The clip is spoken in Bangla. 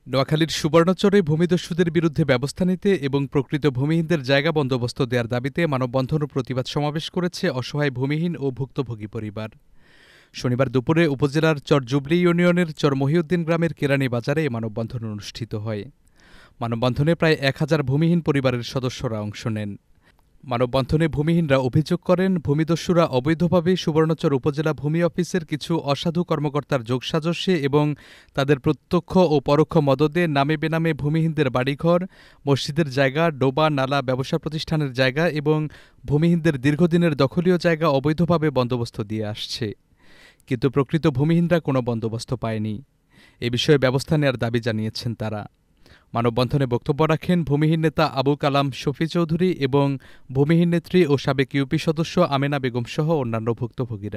নোয়াখালীর সুবর্ণচরে ভূমিদস্যুদের বিরুদ্ধে ব্যবস্থা নিতে এবং প্রকৃত ভূমিহীনদের জায়গা বন্দোবস্ত দেওয়ার দাবিতে মানববন্ধন ও প্রতিবাদ সমাবেশ করেছে অসহায় ভূমিহীন ও ভুক্তভোগী পরিবার। শনিবার দুপুরে উপজেলার চর জুবলি ইউনিয়নের চর মহিউদ্দিন গ্রামের কেরানি বাজারে এ মানববন্ধন অনুষ্ঠিত হয়। মানববন্ধনে প্রায় ১,০০০ ভূমিহীন পরিবারের সদস্যরা অংশ নেন। মানববন্ধনে ভূমিহীনরা অভিযোগ করেন, ভূমিদস্যুরা অবৈধভাবে সুবর্ণচর উপজেলা ভূমি অফিসের কিছু অসাধু কর্মকর্তার যোগসাজশে এবং তাদের প্রত্যক্ষ ও পরোক্ষ মদদে নামে বেনামে ভূমিহীনদের বাড়িঘর, মসজিদের জায়গা, ডোবা, নালা, ব্যবসা প্রতিষ্ঠানের জায়গা এবং ভূমিহীনদের দীর্ঘদিনের দখলীয় জায়গা অবৈধভাবে বন্দোবস্ত দিয়ে আসছে। কিন্তু প্রকৃত ভূমিহীনরা কোনো বন্দোবস্ত পায়নি। এ বিষয়ে ব্যবস্থা নেওয়ার দাবি জানিয়েছেন তারা। মানববন্ধনে বক্তব্য রাখেন ভূমিহীন নেতা আবু কালাম শফি চৌধুরী এবং ভূমিহীন নেত্রী ও সাবেক ইউপি সদস্য আমেনা বেগম সহ অন্যান্য ভুক্তভোগীরা।